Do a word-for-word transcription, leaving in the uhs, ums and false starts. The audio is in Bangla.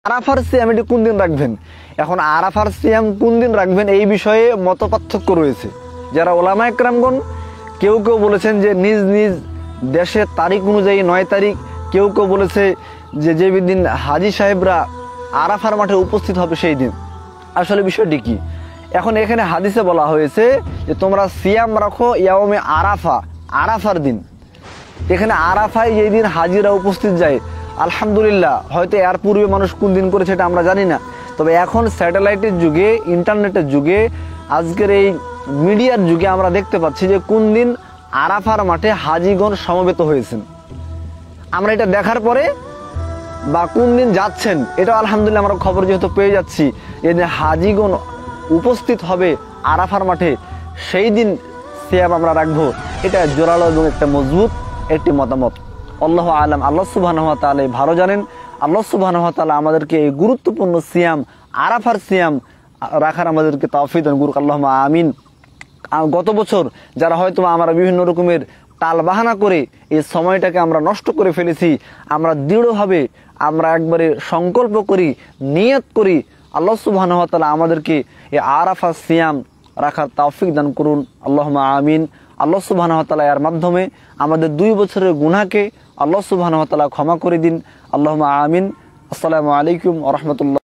আরাফার সিয়াম এটি কোন দিন রাখবেন? এখন আরাফার সিয়াম কোন দিন রাখবেন এই বিষয়ে মত পার্থক্য রয়েছে। যারা ওলামা একরামগণ কেউ কেউ বলেছেন যে নিজ নিজ দেশের তারিখ অনুযায়ী নয় তারিখ, কেউ কেউ বলেছে যে যে দিন হাজি সাহেবরা আরাফার মাঠে উপস্থিত হবে সেই দিন। আসলে বিষয়টি কি? এখন এখানে হাদিসে বলা হয়েছে যে তোমরা সিয়াম রাখো ইয়াওমে আরাফা, আরাফার দিন। এখানে আরাফায় যেই দিন হাজিরা উপস্থিত যায়, আলহামদুলিল্লাহ, হয়তো এর পূর্বে মানুষ কোন দিন করেছে এটা আমরা জানি না, তবে এখন স্যাটেলাইটের যুগে, ইন্টারনেটের যুগে, আজকের এই মিডিয়ার যুগে আমরা দেখতে পাচ্ছি যে কোন দিন আরাফার মাঠে হাজিগণ সমবেত হয়েছেন। আমরা এটা দেখার পরে বা কোন দিন যাচ্ছেন এটা আলহামদুলিল্লাহ আমরা খবর যেহেতু পেয়ে যাচ্ছি এই যে হাজিগণ উপস্থিত হবে আরাফার মাঠে, সেই দিন সিয়াম আমরা রাখবো, এটা জোরালো এবং একটা মজবুত একটি মতামত। আল্লাহ আলাম, আল্লাহ সুবহানাহু ওয়া তাআলা ভালো জানেন। আল্লাহ সুবহানাহু ওয়া তাআলা আমাদেরকে এই গুরুত্বপূর্ণ সিয়াম, আরাফার সিয়াম রাখার আমাদেরকে তৌফিক দান করুক, আল্লাহুম্মা আমিন। গত বছর যারা হয়তো আমরা বিভিন্ন রকমের টাল বাহানা করে এই সময়টাকে আমরা নষ্ট করে ফেলেছি, আমরা দৃঢ়ভাবে আমরা একবারে সংকল্প করি, নিয়ত করি, আল্লাহ সুবহানাহু ওয়া তাআলা আমাদেরকে এই আরাফা সিয়াম রাখার তৌফিক দান করুন, আল্লাহুম্মা আমিন। আল্লাহ সুবহানাহু ওয়া তাআলা এর মাধ্যমে আমাদের দুই বছরের গুনাহকে আল্লাহ সুবহানাহু ওয়া তাআলা ক্ষমা করে দিন, আল্লাহুম্মা আমিন। আসসালামু আলাইকুম ওয়া রাহমাতুল্লাহ।